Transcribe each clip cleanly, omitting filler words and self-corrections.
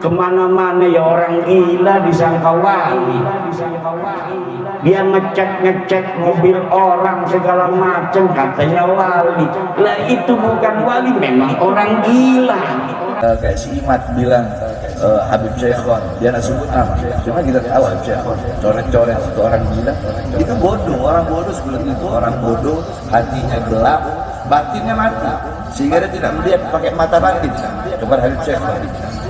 kemana-mana ya orang gila disangka wali. Dia ngecek mobil orang segala macam katanya wali. Lah itu bukan wali, memang orang gila. Kayak si Imat bilang Habib Syekhon, dia nggak sebut nama, cuma kita tahu Habib Syekhon coret-coret itu orang gila. Itu bodoh, orang bodoh seperti itu, orang bodoh, hatinya gelap, batinnya mati, sehingga dia tidak melihat pakai mata batin kepada Habib Syekhon.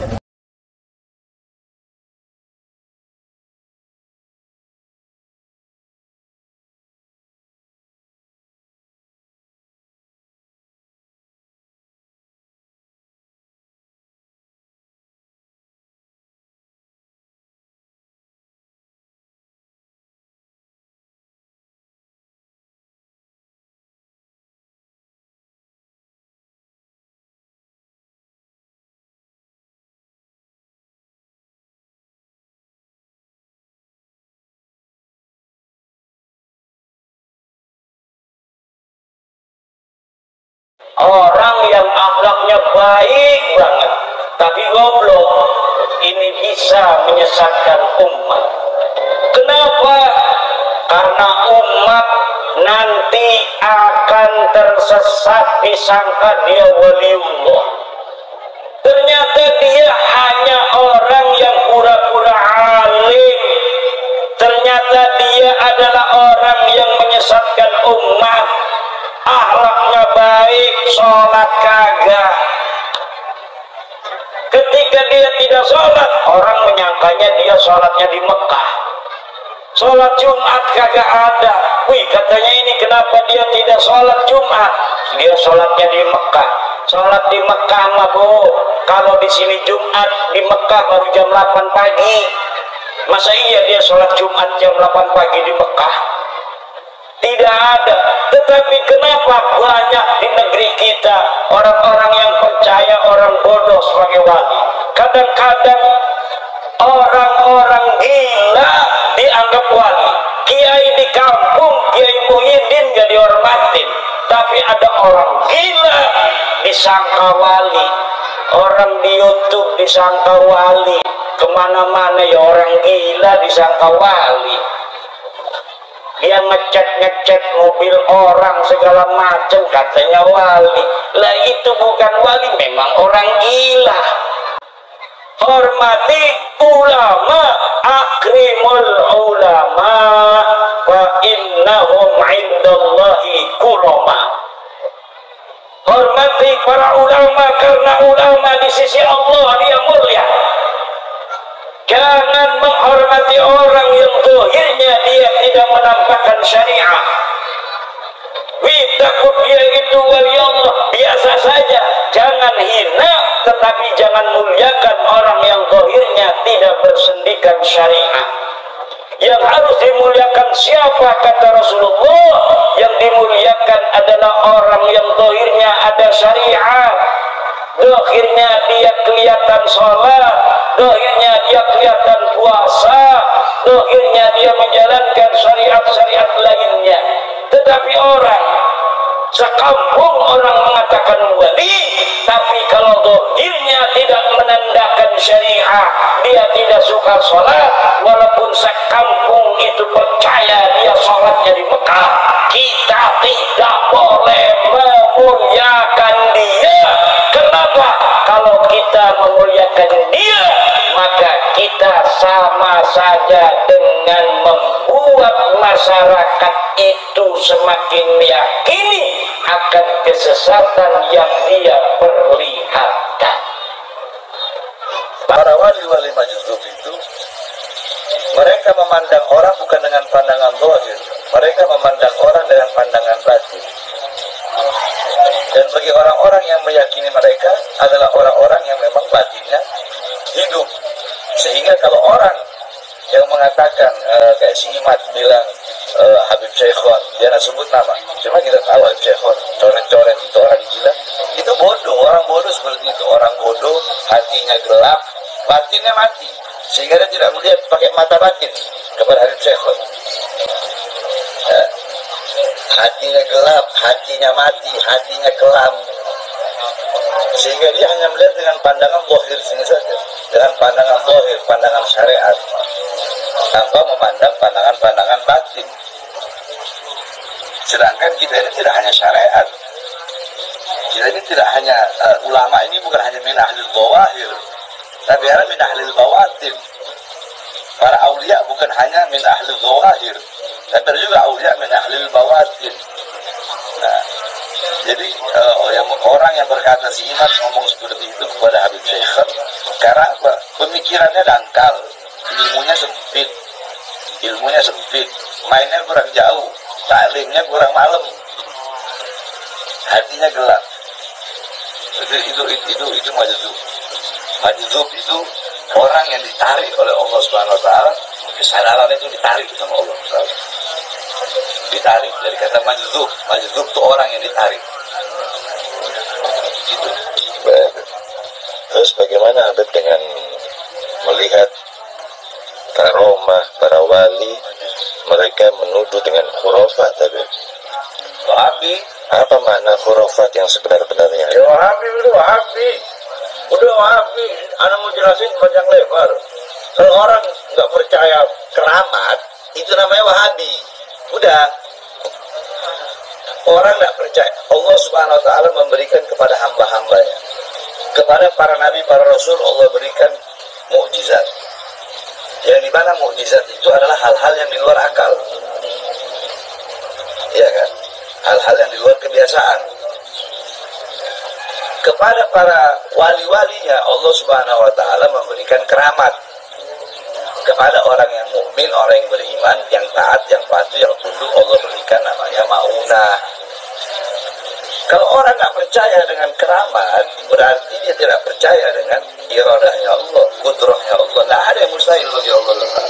Orang yang akhlaknya baik banget tapi goblok, ini bisa menyesatkan umat. Kenapa? Karena umat nanti akan tersesat, disangka dia waliullah. Ternyata dia hanya orang yang pura-pura alim. Ternyata dia adalah orang yang menyesatkan umat. Akhlaknya baik, sholat kagak. Ketika dia tidak sholat, orang menyangkanya dia sholatnya di Mekah. Sholat Jumat kagak ada. Wih, katanya ini kenapa dia tidak sholat Jumat? Dia sholatnya di Mekah. Sholat di Mekah mah bu, kalau di sini Jumat, di Mekah baru jam 8 pagi. Masa iya dia sholat Jumat jam 8 pagi di Mekah? Tidak ada. Tetapi kenapa banyak di negeri kita orang-orang yang percaya orang bodoh sebagai wali? Kadang-kadang orang-orang gila dianggap wali. Kiai di kampung, Kiai Muhyiddin gak dihormatin, tapi ada orang gila disangka wali. Orang di YouTube disangka wali. Kemana-mana ya orang gila disangka wali. Dia ngecek mobil orang segala macam katanya wali. Lah itu bukan wali, memang orang gila. Hormati ulama, akrimul ulama wa innahum indallahi kurama. Hormati para ulama karena ulama di sisi Allah dia mulia. Jangan menghormati orang yang zahirnya dia tidak menampakkan syariah. Takut dia itu wali Allah, biasa saja. Jangan hina, tetapi jangan muliakan orang yang zahirnya tidak bersendikan syariah. Yang harus dimuliakan siapa kata Rasulullah? Yang dimuliakan adalah orang yang zahirnya ada syariat. Dohirnya dia kelihatan sholat, dohirnya dia kelihatan puasa, dohirnya dia menjalankan syariat-syariat lainnya. Tetapi orang sekampung orang mengatakan wali, tapi kalau dohirnya tidak menandakan syariah, dia tidak suka sholat, walaupun sekampung itu percaya dia sholatnya di Mekah, kita tidak boleh memuliakan dia. Kenapa? Kalau kita memuliakan dia, maka kita sama saja dengan membuat masyarakat itu semakin meyakini akan kesesatan yang dia perlihatkan. Para wali-wali majdzub itu, mereka memandang orang bukan dengan pandangan zahir, mereka memandang orang dengan pandangan batin. Dan bagi orang-orang yang meyakini mereka adalah orang-orang yang memang batinnya hidup. Sehingga kalau orang yang mengatakan kayak si Imat bilang Habib Syekhon, dia nggak sebut nama, cuma kita tahu Habib Syekhon coret-coret itu orang gila. Itu bodoh, orang bodoh seperti itu, orang bodoh, hatinya gelap, batinnya mati, sehingga dia tidak melihat pakai mata batin kepada Habib Syekhon. Hatinya gelap, hatinya mati, hatinya kelam, sehingga dia hanya melihat dengan pandangan zahir sini saja, dengan pandangan zahir, pandangan syariat, tanpa memandang pandangan-pandangan batin. Sedangkan kita ini tidak hanya syariat, kita ini tidak hanya ulama ini bukan hanya min ahlil bawahir, tapi ada min ahlil bawatin. Para aulia bukan hanya min ahlil bawahir, tapi ada juga aulia min ahlil bawatin. Nah, jadi orang yang berkata si Imam ngomong seperti itu kepada Habib Syekh karena apa? Pemikirannya dangkal, ilmunya sempit, mainnya kurang jauh, taklimnya kurang malam, hatinya gelap. Itu majzub itu orang yang ditarik oleh Allah Subhanahu Wa Taala, kesadaran itu ditarik sama Allah Taala. Ditarik dari kata majzub itu orang yang ditarik. Gitu. Baik. Terus bagaimana Habib dengan melihat karomah para wali, mereka menuduh dengan khurafat, Habib? Wahabi. Apa makna khurafat yang sebenar-benarnya? Ya Wahabi itu Wahabi. Udah Wahabi, ana mau jelasin panjang lebar. Kalau orang nggak percaya keramat, itu namanya Wahabi. Udah. Orang nggak percaya Allah Subhanahu Wa Taala memberikan kepada hamba-hambanya, kepada para nabi, para rasul Allah berikan mukjizat. Yang dimana mukjizat itu adalah hal-hal yang di luar akal, ya kan? Hal-hal yang di luar kebiasaan. Kepada para wali-walinya Allah Subhanahu Wa Taala memberikan keramat. Kepada orang yang mukmin, orang yang beriman, yang taat, yang patuh, yang tunduk, Allah berikan namanya maunah. Kalau orang nggak percaya dengan keramat, berarti dia tidak percaya dengan iradahnya Allah, kudrahnya Allah. Nggak ada yang mustahil bagi Allah.